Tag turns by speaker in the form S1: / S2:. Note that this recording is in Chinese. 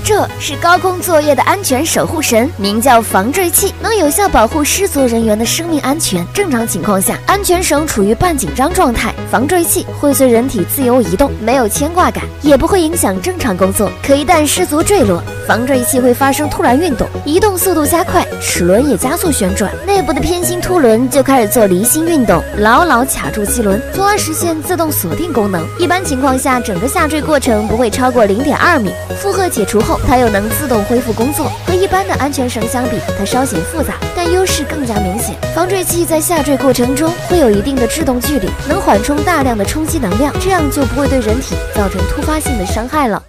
S1: 这是高空作业的安全守护神，名叫防坠器，能有效保护施作人员的生命安全。正常情况下，安全绳处于半紧张状态，防坠器会随人体自由移动，没有牵挂感，也不会影响正常工作。可一旦失足坠落，防坠器会发生突然运动，移动速度加快，齿轮也加速旋转，内部的偏心凸轮就开始做离心运动，牢牢卡住气轮，从而实现自动锁定功能。一般情况下，整个下坠过程不会超过0.2米。负荷解除后，它又能自动恢复工作。和一般的安全绳相比，它稍显复杂，但优势更加明显。防坠器在下坠过程中会有一定的制动距离，能缓冲大量的冲击能量，这样就不会对人体造成突发性的伤害了。